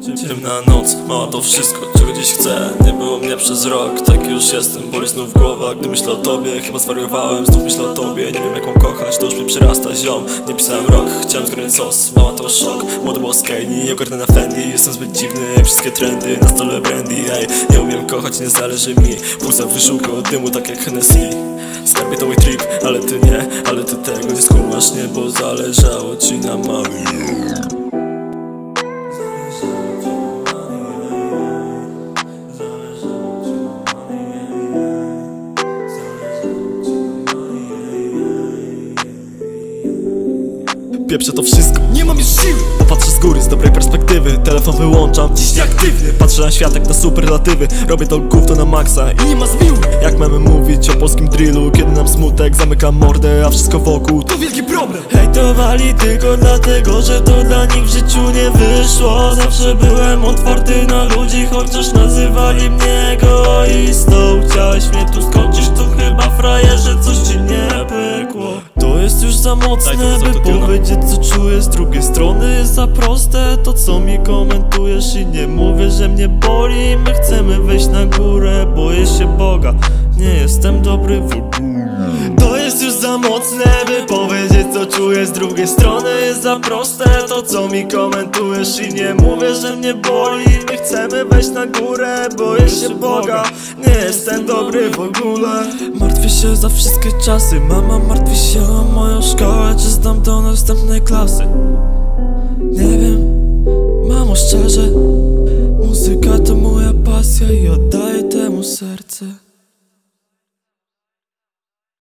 Ciemna noc, mała to wszystko, czego dziś chcę. Nie było mnie przez rok, taki już jestem. Boli znów głowa, gdy myślę o tobie. Chyba zwariowałem, znów myślę o tobie. Nie wiem jak mam kochać, to już mnie przyrasta ziom. Nie pisałem rok, chciałem zgarnąć sos. Mała to szok, młody było skajni, ogarnę na Fendi. Jestem zbyt dziwny, jak wszystkie trendy. Na stole brandy, ej. Nie umiem kochać, nie zależy mi. Pusta wyszuka od dymu, tak jak Hennessy. Skarbie to mój trip, ale ty nie. Ale ty tego nie skumasz, nie, bo zależało ci na mamie. Pieprzę to wszystko, nie mam już siły. Popatrzę z góry, z dobrej perspektywy. Telefon wyłączam, dziś nieaktywny. Patrzę na świat jak na superlatywy. Robię to gówno na maksa i nie ma zmiły. Jak mamy mówić o polskim drillu, kiedy nam smutek zamyka mordę, a wszystko wokół to wielki problem. Hejtowali tylko dlatego, że to dla nich w życiu nie wyszło. Zawsze byłem otwarty na ludzi, chociaż nazywali mnie egoistą. Chciałeś mnie tu skończyć, to chyba frajerze, coś ci nie pykło. To jest już za mocne, by powiedzieć co czuję. Z drugiej strony jest za proste to, co mi komentujesz. I nie mówię, że mnie boli. My chcemy wejść na górę, boję się Boga. Nie jestem dobry w ogóle. To jest już za mocne, by powiedzieć co czuję. Z drugiej strony jest za proste to, co mi komentujesz. I nie mówię, że mnie boli. My chcemy wejść na górę, boję się Boga. Nie jestem dobry w ogóle. Martwię się za wszystkie czasy. Mama martwi się o moją szkołę. Czy zdam do następnej klasy? Nie wiem, mamo szczerze. Muzyka to moja pasja i oddaję temu serce.